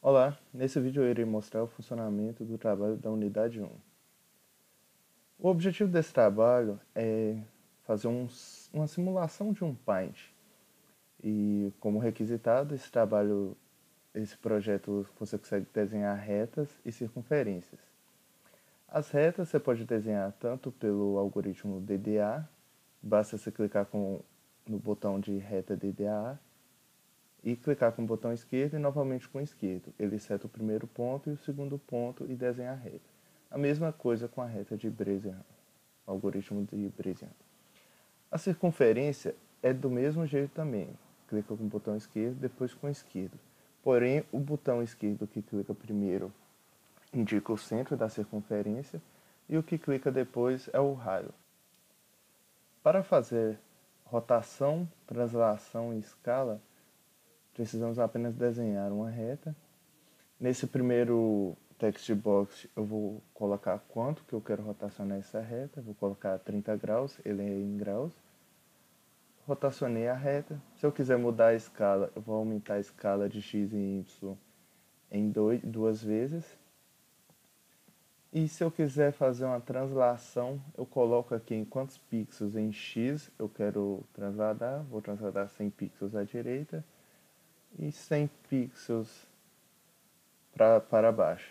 Olá, nesse vídeo eu irei mostrar o funcionamento do trabalho da unidade 1. O objetivo desse trabalho é fazer uma simulação de um Paint. E como requisitado, esse projeto você consegue desenhar retas e circunferências. As retas você pode desenhar tanto pelo algoritmo DDA, basta você clicar no botão de reta DDA e clicar com o botão esquerdo e novamente com o esquerdo. Ele seta o primeiro ponto e o segundo ponto e desenha a reta. A mesma coisa com a reta de Brescian, o algoritmo de Brescian. A circunferência é do mesmo jeito também. Clica com o botão esquerdo, depois com o esquerdo. Porém, o botão esquerdo que clica primeiro indica o centro da circunferência e o que clica depois é o raio. Para fazer rotação, translação e escala, precisamos apenas desenhar uma reta. Nesse primeiro text box eu vou colocar quanto que eu quero rotacionar essa reta. Vou colocar 30 graus, ele é em graus. Rotacionei a reta. Se eu quiser mudar a escala, eu vou aumentar a escala de x e y em duas vezes. E se eu quiser fazer uma translação, eu coloco aqui em quantos pixels em x eu quero transladar. Vou transladar 100 pixels à direita e 100 pixels para baixo.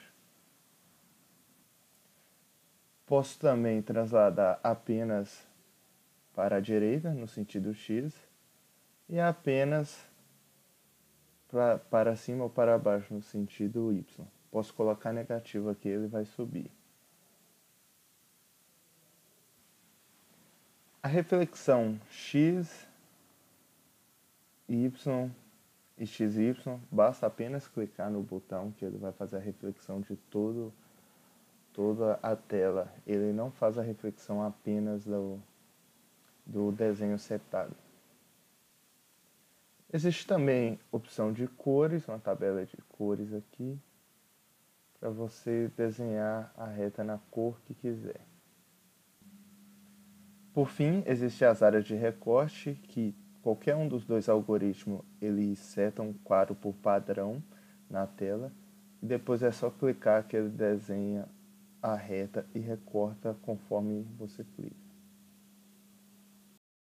Posso também transladar apenas para a direita, no sentido x, e apenas para cima ou para baixo, no sentido y. Posso colocar negativo aqui, ele vai subir. A reflexão x, y e xy, basta apenas clicar no botão que ele vai fazer a reflexão de toda a tela. Ele não faz a reflexão apenas do desenho setado. Existe também opção de cores, uma tabela de cores aqui, para você desenhar a reta na cor que quiser. Por fim, existem as áreas de recorte, que qualquer um dos dois algoritmos, eles setam um quadro por padrão na tela, e depois é só clicar que ele desenha a reta e recorta conforme você clica.